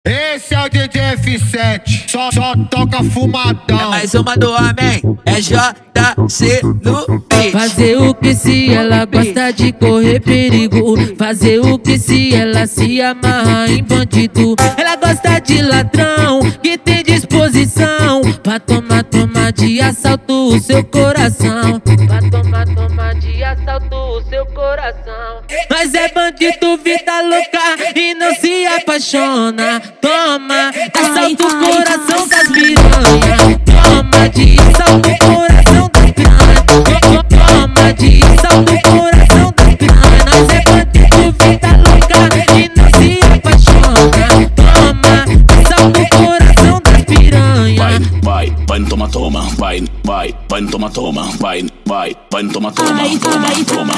Esse é o DJ F7, só toca fumadão. É mais uma do homem, é JC no beat. Fazer o que se ela gosta de correr perigo? Fazer o que se ela se amarra em bandido? Ela gosta de ladrão que tem disposição pra tomar de assalto o seu coração. Pra tomar de assalto o seu coração. Mas é bandido, vida louca e não se apaixona. Toma, assalta o coração das piranha. Toma de assalto o coração das piranha. Toma de assalto o coração das piranha. Nós é bandido, vida louca e não se apaixona. Toma, assalta o coração das piranha. Vai, toma, vai, toma, vai, toma, vai, vai, toma,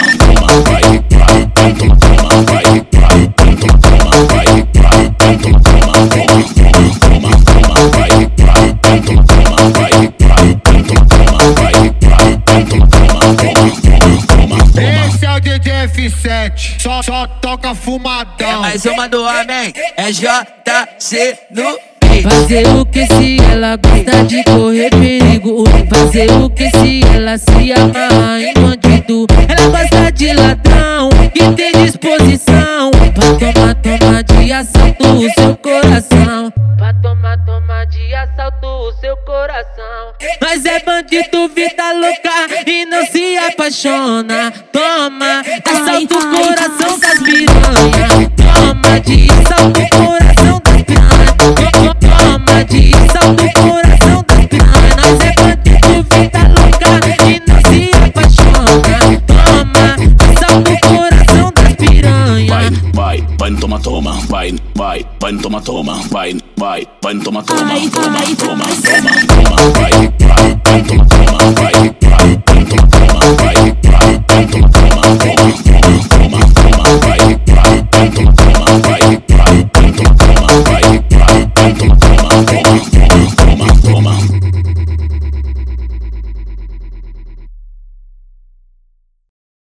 Esse é o DJ F7, só toca fumadão. É mais uma do homem, é JC no beat. Fazer o que se ela gosta de correr perigo? Fazer o que se ela se amarra em bandido? Ela gosta de ladrão que tem disposição pra tomar de assalto o seu coração. Pra tomar de assalto o seu coração. Mas é bandido, vida louca e não se apaixona. Toma, assalta o coração das piranha. Toma de assalto o coração das piranha. Toma de assalto o coração das piranha. Nós é bandido, vida louca e não se apaixona. Toma, assalta o coração das piranha. vai, toma, vai, toma, vai, toma, vai,